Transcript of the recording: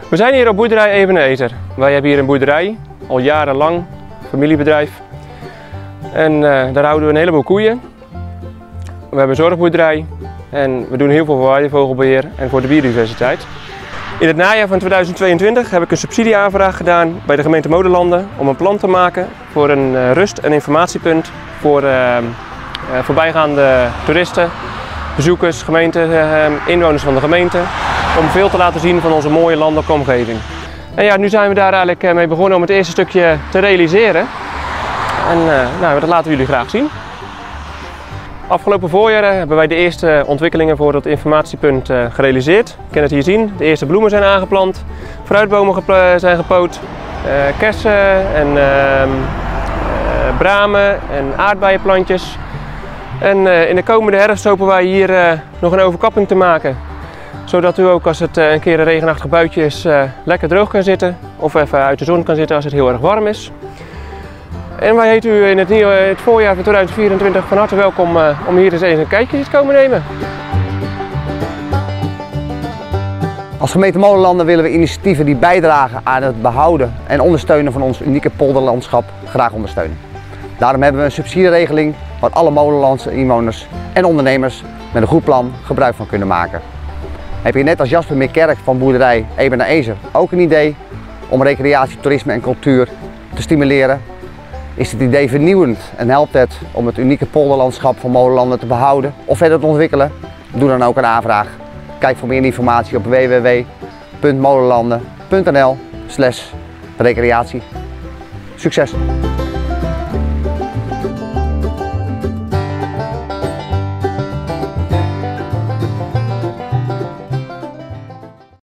We zijn hier op boerderij Ebenezer. Wij hebben hier een boerderij, al jarenlang, familiebedrijf. En daar houden we een heleboel koeien. We hebben een zorgboerderij en we doen heel veel voor weidevogelbeheer en voor de biodiversiteit. In het najaar van 2022 heb ik een subsidieaanvraag gedaan bij de gemeente Molenlanden om een plan te maken voor een rust- en informatiepunt voor voorbijgaande toeristen, bezoekers, gemeenten, inwoners van de gemeente, om veel te laten zien van onze mooie landelijke omgeving. En ja, nu zijn we daar eigenlijk mee begonnen om het eerste stukje te realiseren. En dat laten we jullie graag zien. Afgelopen voorjaar hebben wij de eerste ontwikkelingen voor het informatiepunt gerealiseerd. Je kan het hier zien, de eerste bloemen zijn aangeplant, fruitbomen zijn gepoot, kersen en bramen en aardbeienplantjes. En in de komende herfst hopen wij hier nog een overkapping te maken. Zodat u ook als het een keer een regenachtig buitje is lekker droog kan zitten of even uit de zon kan zitten als het heel erg warm is. En wij heten u in het voorjaar van 2024 van harte welkom om hier eens een kijkje te komen nemen. Als gemeente Molenlanden willen we initiatieven die bijdragen aan het behouden en ondersteunen van ons unieke polderlandschap graag ondersteunen. Daarom hebben we een subsidieregeling waar alle Molenlandse inwoners en ondernemers met een goed plan gebruik van kunnen maken. Heb je net als Jasper Meerkerk van boerderij Ebenezer ook een idee om recreatie, toerisme en cultuur te stimuleren? Is het idee vernieuwend en helpt het om het unieke polderlandschap van Molenlanden te behouden of verder te ontwikkelen? Doe dan ook een aanvraag. Kijk voor meer informatie op www.molenlanden.nl/recreatie. Succes!